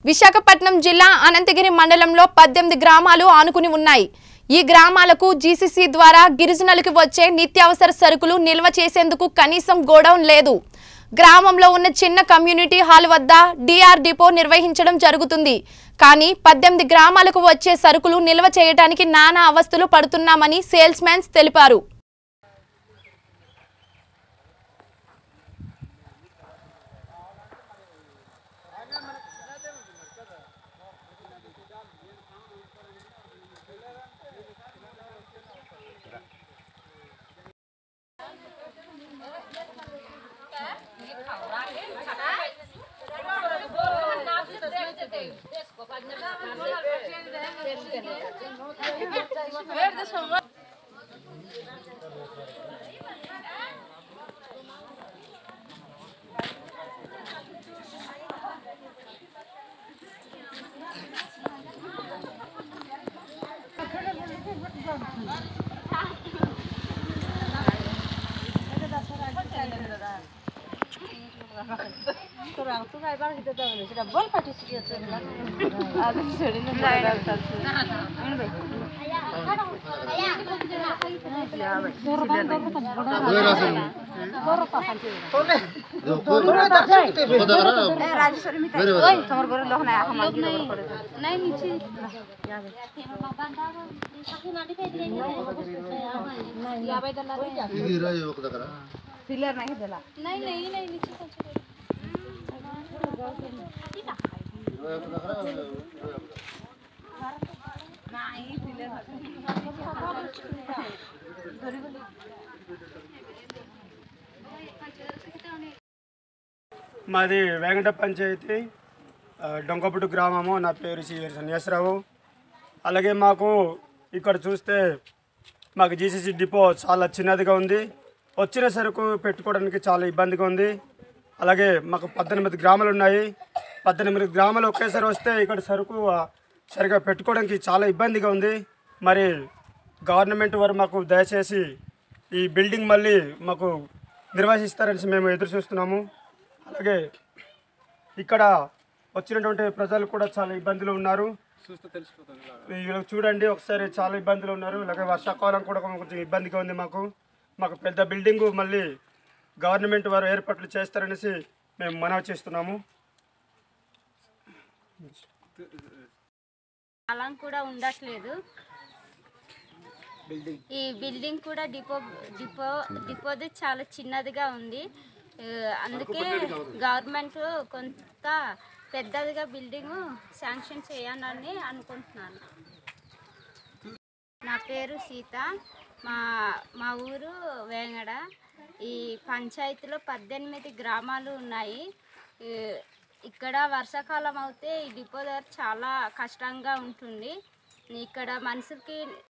విశాఖపట్నం జిల్లా అనంతగిరి మండలంలో 18 గ్రామాలు ఆనుకుని ఉన్నాయి. ఈ గ్రామాలకు జీసీసీ ద్వారా గిరిజనులకు వచ్చే నిత్యావసర సరుకులు నిల్వ చేసేందుకు కనీసం గోడౌన్ లేదు. గ్రామంలో ఉన్న చిన్న కమ్యూనిటీ హాల్ వద్ద డిఆర్ డిపో నిర్వహించడం జరుగుతుంది. కానీ 18 గ్రామాలకు వచ్చే సరుకులు నిల్వ చేయడానికి నానా అవస్థలు పడుతున్నామని సేల్స్ మెన్స్ తెలిపారు. మాది వేంకట పంచాయతీ డొంకపుట్టు గ్రామము. నా పేరు సన్యాసరావు. అలాగే మాకు ఇక్కడ చూస్తే మాకు జీసీసీ డిపో చాలా చిన్నదిగా ఉంది. వచ్చిన సరుకు పెట్టుకోవడానికి చాలా ఇబ్బందిగా ఉంది. అలాగే మాకు 18 గ్రామాలు ఉన్నాయి. 18 గ్రామాలు ఒకేసారి వస్తే ఇక్కడ సరుకు సరిగా పెట్టుకోవడానికి చాలా ఇబ్బందిగా ఉంది. మరి గవర్నమెంట్ వారు మాకు దయచేసి ఈ బిల్డింగ్ మళ్ళీ మాకు నిర్వహిస్తారని మేము ఎదురు చూస్తున్నాము. అలాగే ఇక్కడ వచ్చినటువంటి ప్రజలు కూడా చాలా ఇబ్బందులు ఉన్నారు. చూడండి ఒకసారి, చాలా ఇబ్బందులు ఉన్నారు. అలాగే వర్షాకాలం కూడా కొంచెం ఇబ్బందిగా ఉంది. మాకు పెద్ద బిల్డింగు మళ్ళీ గవర్నమెంట్ వారు ఏర్పాట్లు చేస్తారనేసి మేము మనవి చేస్తున్నాము. అలం కూడా ఉండట్లేదు. ఈ బిల్డింగ్ కూడా డిపోది చాలా చిన్నదిగా ఉంది. అందుకే గవర్నమెంట్ కొంత పెద్దదిగా బిల్డింగ్ శాంక్షన్ చేయాలని అనుకుంటున్నాను. నా పేరు సీత. మా ఊరు వేంగడ. ఈ పంచాయతీలో 18 గ్రామాలు ఉన్నాయి. ఇక్కడ వర్షాకాలం అయితే ఈ డిపో దగ్గర చాలా కష్టంగా ఉంటుంది. ఇక్కడ మనుషులకి